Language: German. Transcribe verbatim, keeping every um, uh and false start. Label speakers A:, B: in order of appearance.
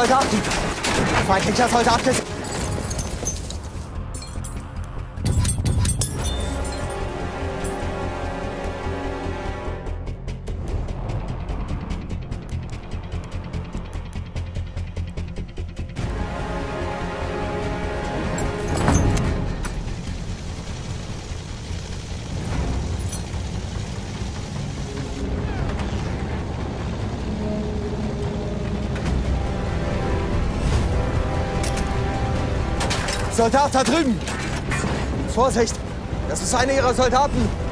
A: Soldaten! Feindlicher Soldat gesehen! Soldat da drüben! Vorsicht! Das ist einer ihrer Soldaten!